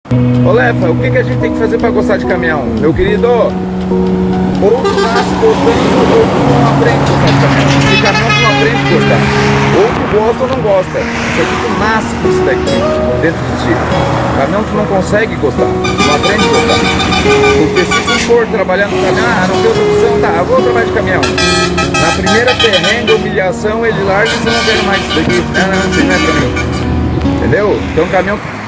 Ô Lefa, o que a gente tem que fazer pra gostar de caminhão? Meu querido, ou tu nasce gostando ou tu não aprende a gostar de caminhão. De caminhão tu não aprende a gostar. Ou tu gosta ou não gosta. Isso aqui tu nasce com isso daqui dentro de ti. Caminhão tu não consegue gostar, tu não aprende a gostar. Porque se tu for trabalhando no caminhão, não tem outra opção, tá, eu vou trabalhar de caminhão. Na primeira perrengue, humilhação, ele larga e você não quer mais isso daqui. Não, isso aí não é pra mim. Entendeu? Então caminhão